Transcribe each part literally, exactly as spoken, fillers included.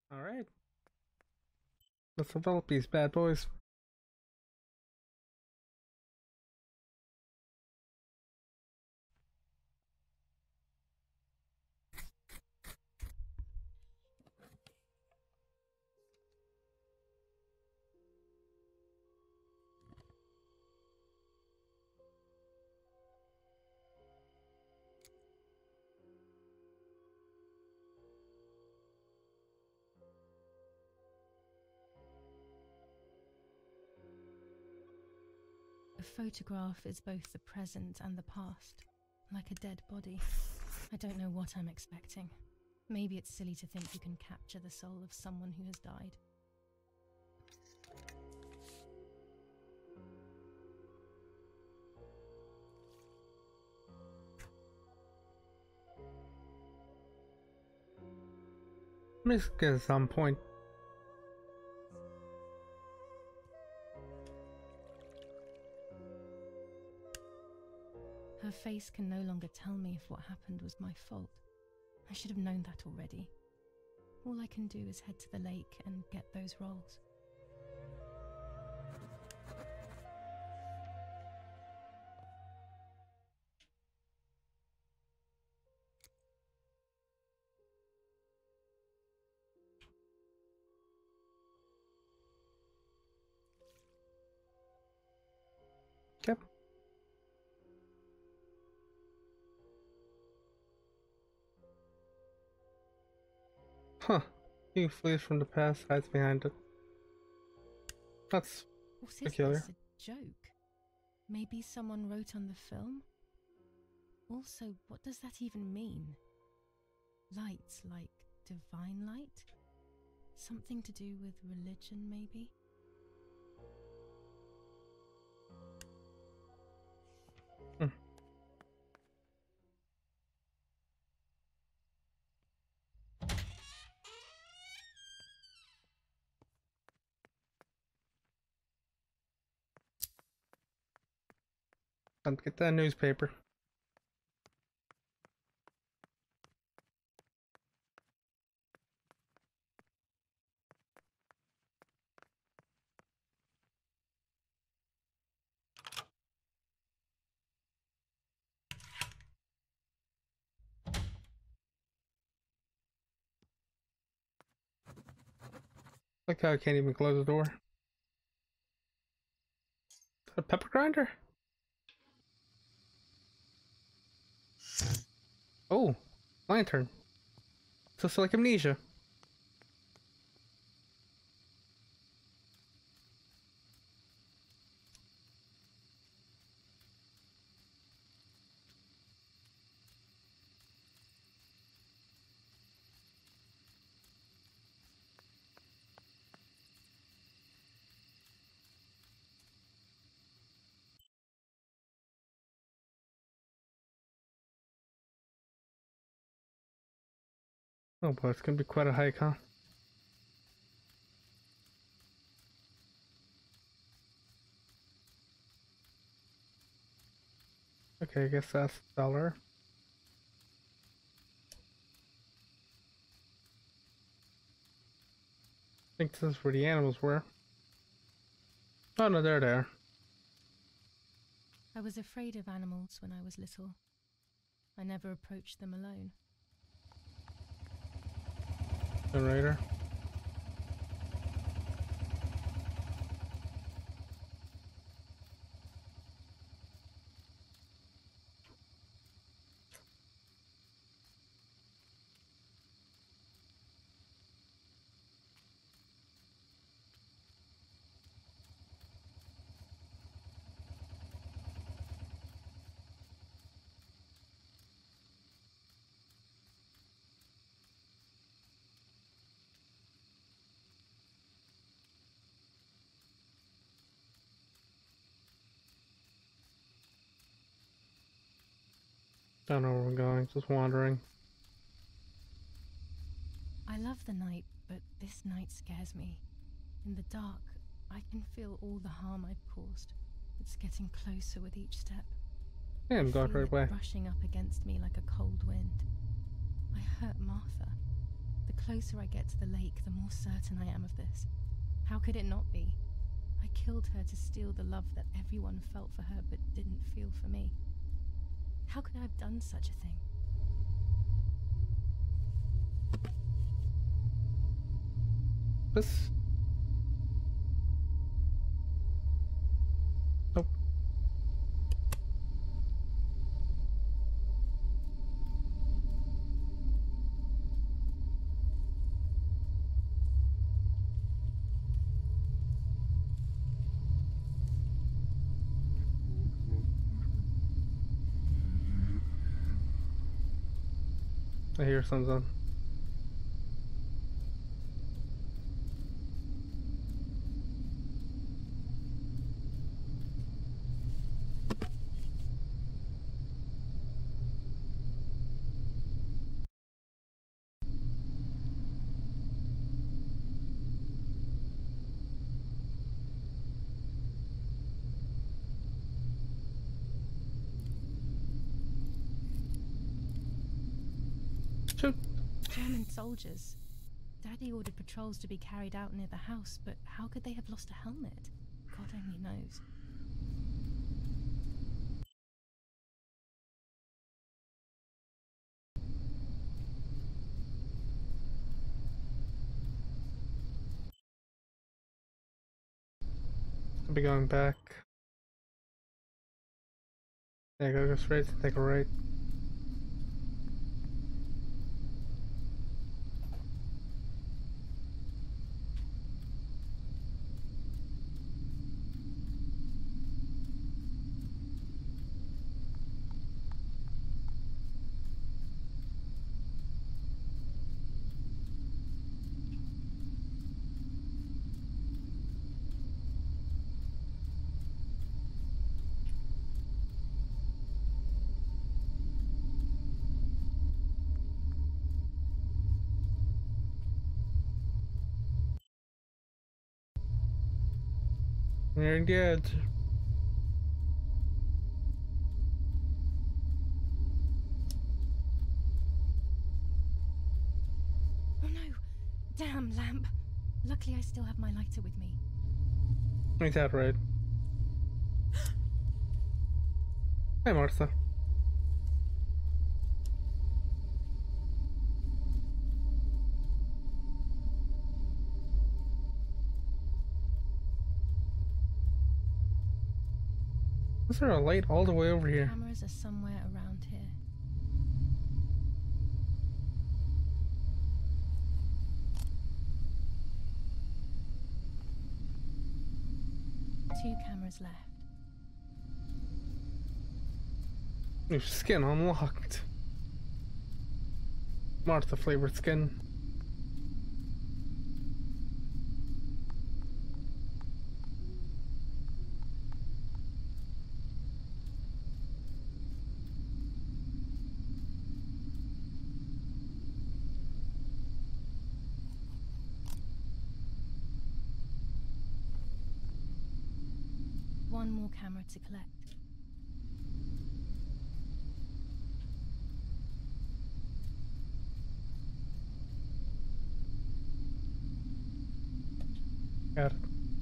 Alright, let's develop these bad boys. A photograph is both the present and the past, like a dead body. I don't know what I'm expecting. Maybe it's silly to think you can capture the soul of someone who has died. Let me just get some point. Her face can no longer tell me if what happened was my fault. I should have known that already. All I can do is head to the lake and get those rolls. Yep. Huh. He flees from the past, hides behind it. That's What is peculiar. this, a joke? Maybe someone wrote on the film? Also, what does that even mean? Light, like divine light? Something to do with religion, maybe? Hmm. Time to get that newspaper. Look how I can't even close the door. A pepper grinder? Oh, lantern. Just like amnesia. Oh boy, it's gonna be quite a hike, huh? Okay, I guess that's a dollar. I think this is where the animals were. Oh no, they're there. I was afraid of animals when I was little. I never approached them alone. Generator. Don't know where we're going, just wandering. I love the night, but this night scares me. In the dark, I can feel all the harm I've caused. It's getting closer with each step. Yeah, I'm I going feel right it way. brushing up against me like a cold wind. I hurt Martha. The closer I get to the lake, the more certain I am of this. How could it not be? I killed her to steal the love that everyone felt for her but didn't feel for me. How could I have done such a thing? This. Nope. I hear something. Shoot. German soldiers. Daddy ordered patrols to be carried out near the house, but how could they have lost a helmet? God only knows. I'll be going back. Yeah, I gotta go straight, take a right. Nearing the edge. Oh no! Damn lamp! Luckily I still have my lighter with me. Ain't that right? Hi, Martha. Is there a light all the way over here? Cameras are somewhere around here. Two cameras left. New skin unlocked. Martha flavored skin. One more camera to collect. Got it.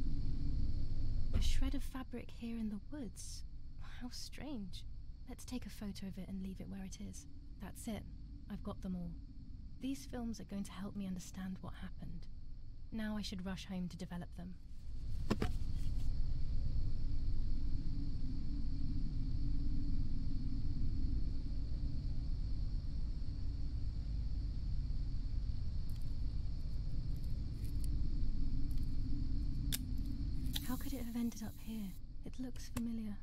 A shred of fabric here in the woods. How strange. Let's take a photo of it and leave it where it is. That's it. I've got them all. These films are going to help me understand what happened. Now I should rush home to develop them. How could it have ended up here? It looks familiar.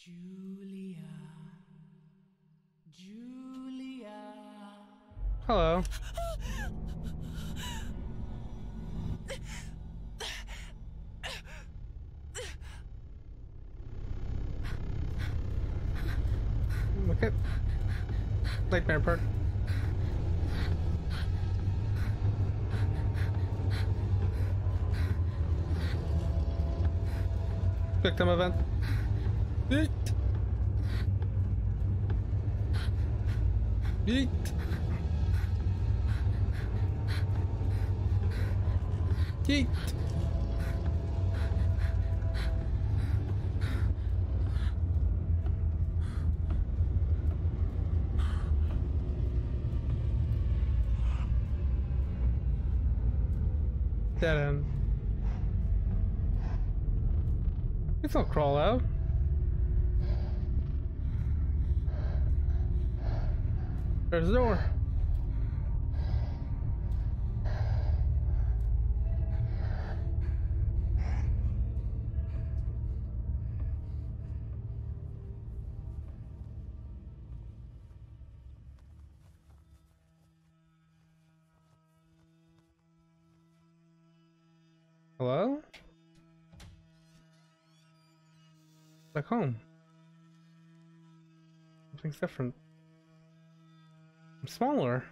Julia. Julia. Hello. Okay. Nightmare part. Victim event. Yeet. Yeet. Yeet. Dead end. It's not crawl out. There's a door. Hello? Back home. Something's different. I'm smaller.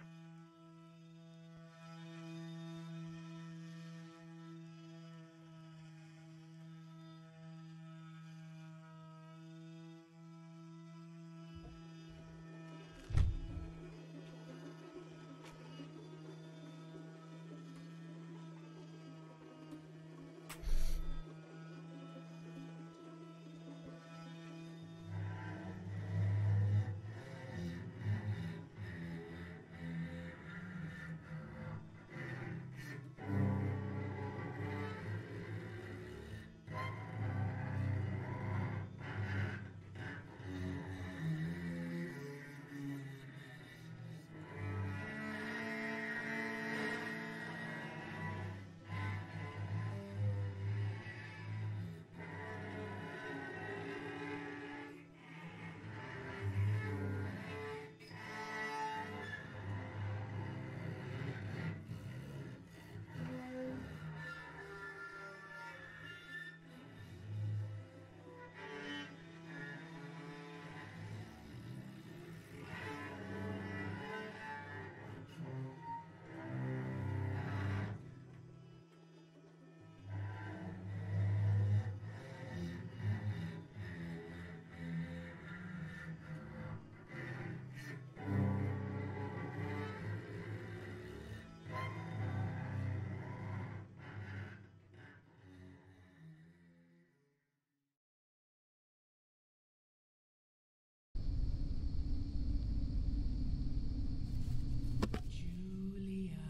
Julia.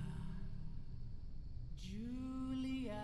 Julia.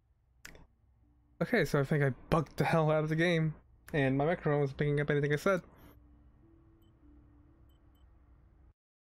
Okay, so I think I bugged the hell out of the game, and my microphone wasn't picking up anything I said.